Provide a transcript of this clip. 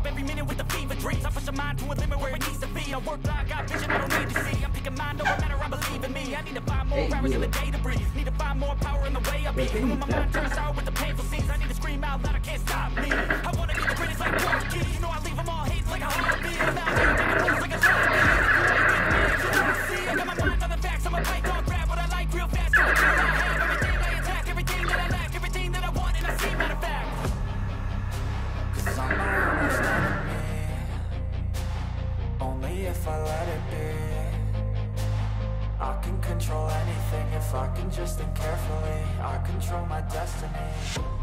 up every minute with the fever dreams. I push my mind to a limit where it needs to be. I work like I got vision I don't need to see. I'm picking mind over matter, I believe in me. I need to find more hours in the day to breathe. Need to find more power in the way I be. And when my mind turns sour with the painful scenes, I need to scream out loud, I can't stop me. I wanna be the greatest like Rocky. You know I leave them all hating like a heartbeat. Now I'm taking moves like a zombie. I got my mind on the facts, I'm a python, grab what I like real fast. Everything I have, everything I attack, everything that I lack, everything that I want, and I see matter of fact. Cause I'm my worst enemy, only if I let it be. I can control anything if I can just think carefully. I control my destiny.